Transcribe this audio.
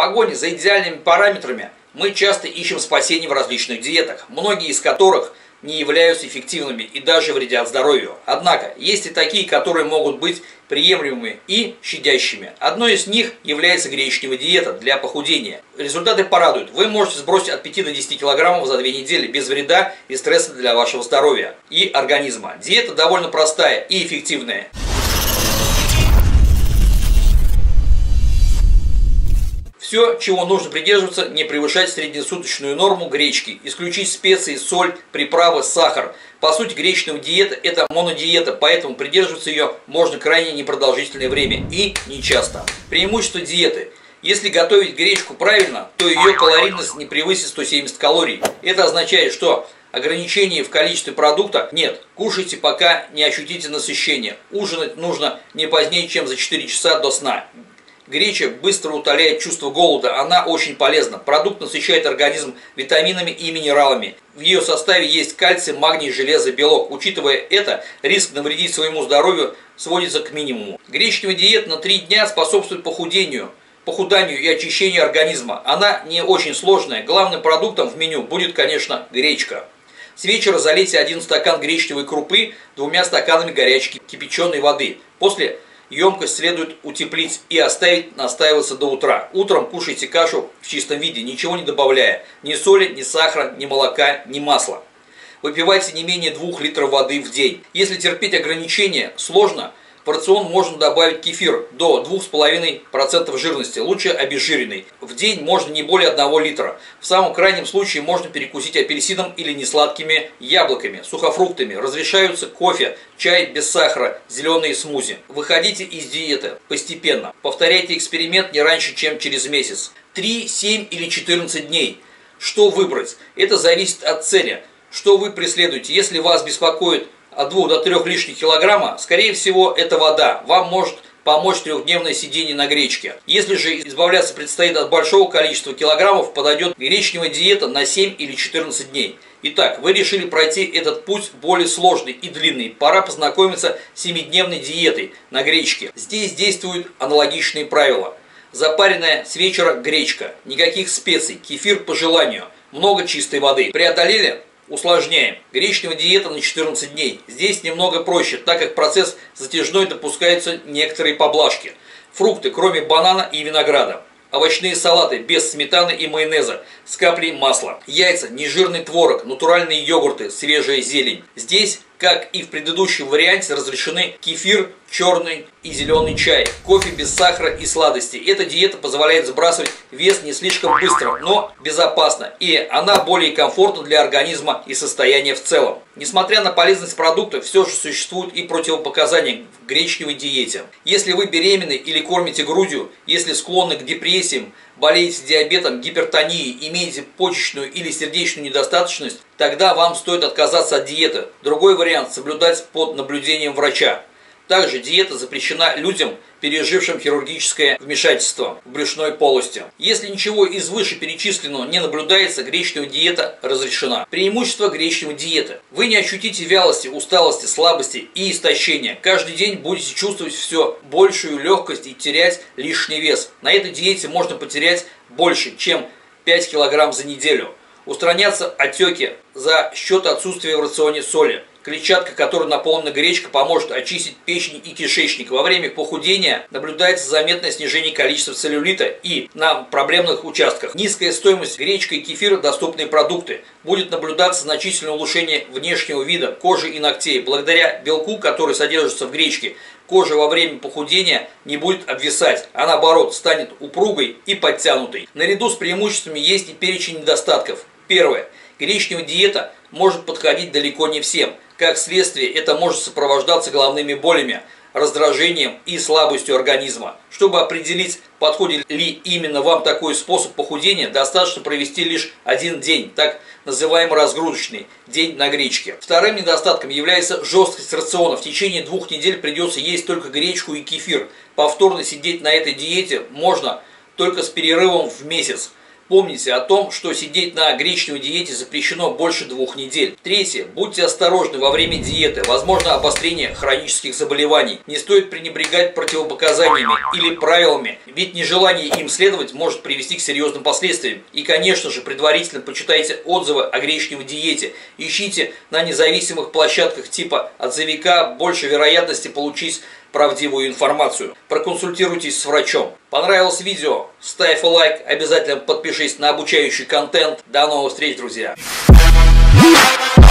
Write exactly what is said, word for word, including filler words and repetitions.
погоне за идеальными параметрами мы часто ищем спасение в различных диетах, многие из которых не являются эффективными и даже вредят здоровью. Однако, есть и такие, которые могут быть приемлемыми и щадящими. Одной из них является гречневая диета для похудения. Результаты порадуют. Вы можете сбросить от пяти до десяти килограммов за две недели без вреда и стресса для вашего здоровья и организма. Диета довольно простая и эффективная. Все, чего нужно придерживаться, не превышать среднесуточную норму гречки, исключить специи, соль, приправы, сахар. По сути, гречневая диета – это монодиета, поэтому придерживаться ее можно крайне непродолжительное время и нечасто. Преимущество диеты. Если готовить гречку правильно, то ее калорийность не превысит сто семьдесят калорий. Это означает, что ограничений в количестве продукта нет. Кушайте, пока не ощутите насыщение. Ужинать нужно не позднее, чем за четыре часа до сна. Греча быстро утоляет чувство голода, она очень полезна. Продукт насыщает организм витаминами и минералами. В ее составе есть кальций, магний, железо, белок. Учитывая это, риск навредить своему здоровью сводится к минимуму. Гречневая диета на три дня способствует похудению, похуданию и очищению организма. Она не очень сложная. Главным продуктом в меню будет, конечно, гречка. С вечера залейте один стакан гречневой крупы двумя стаканами горячей кипяченой воды. После емкость следует утеплить и оставить настаиваться до утра. Утром кушайте кашу в чистом виде, ничего не добавляя. Ни соли, ни сахара, ни молока, ни масла. Выпивайте не менее двух литров воды в день. Если терпеть ограничения сложно, в рацион можно добавить кефир до двух с половиной процентов жирности, лучше обезжиренный. В день можно не более одного литра. В самом крайнем случае можно перекусить апельсином или несладкими яблоками, сухофруктами. Разрешаются кофе, чай без сахара, зеленые смузи. Выходите из диеты постепенно. Повторяйте эксперимент не раньше, чем через месяц. три, семь или четырнадцать дней. Что выбрать? Это зависит от цели. Что вы преследуете? Если вас беспокоит от двух до трёх лишних килограмма, скорее всего, это вода. Вам может помочь трехдневное сидение на гречке. Если же избавляться предстоит от большого количества килограммов, подойдет гречневая диета на семь или четырнадцать дней. Итак, вы решили пройти этот путь более сложный и длинный. Пора познакомиться с семидневной диетой на гречке. Здесь действуют аналогичные правила. Запаренная с вечера гречка, никаких специй, кефир по желанию, много чистой воды. Преодолели? Усложняем. Гречневая диета на четырнадцать дней. Здесь немного проще, так как процесс затяжной, допускаются некоторые поблажки. Фрукты, кроме банана и винограда. Овощные салаты без сметаны и майонеза, с каплей масла. Яйца, нежирный творог, натуральные йогурты, свежая зелень. Здесь, как и в предыдущем варианте, разрешены кефир, черный и зеленый чай, кофе без сахара и сладостей. Эта диета позволяет сбрасывать вес не слишком быстро, но безопасно, и она более комфортна для организма и состояния в целом. Несмотря на полезность продукта, все же существуют и противопоказания в гречневой диете. Если вы беременны или кормите грудью, если склонны к депрессиям, болеете диабетом, гипертонией, имеете почечную или сердечную недостаточность, тогда вам стоит отказаться от диеты. Другой вариант – соблюдать под наблюдением врача. Также диета запрещена людям, пережившим хирургическое вмешательство в брюшной полости. Если ничего из вышеперечисленного не наблюдается, гречневая диета разрешена. Преимущество гречневой диеты. Вы не ощутите вялости, усталости, слабости и истощения. Каждый день будете чувствовать все большую легкость и терять лишний вес. На этой диете можно потерять больше, чем пять килограмм за неделю. Устранятся отеки за счет отсутствия в рационе соли. Клетчатка, которой наполнена гречка, поможет очистить печень и кишечник. Во время похудения наблюдается заметное снижение количества целлюлита и на проблемных участках. Низкая стоимость гречка и кефира – доступные продукты. Будет наблюдаться значительное улучшение внешнего вида кожи и ногтей. Благодаря белку, который содержится в гречке, кожа во время похудения не будет обвисать, а наоборот станет упругой и подтянутой. Наряду с преимуществами есть и перечень недостатков. Первое. Гречневая диета может подходить далеко не всем. Как следствие, это может сопровождаться головными болями, раздражением и слабостью организма. Чтобы определить, подходит ли именно вам такой способ похудения, достаточно провести лишь один день, так называемый разгрузочный день на гречке. Вторым недостатком является жесткость рациона. В течение двух недель придется есть только гречку и кефир. Повторно сидеть на этой диете можно только с перерывом в месяц. Помните о том, что сидеть на гречневой диете запрещено больше двух недель. Третье. Будьте осторожны во время диеты. Возможно обострение хронических заболеваний. Не стоит пренебрегать противопоказаниями или правилами, ведь нежелание им следовать может привести к серьезным последствиям. И, конечно же, предварительно почитайте отзывы о гречневой диете. Ищите на независимых площадках типа отзывика, больше вероятности получить правдивую информацию. Проконсультируйтесь с врачом. Понравилось видео? Ставь лайк, обязательно подпишись на обучающий контент. До новых встреч, друзья!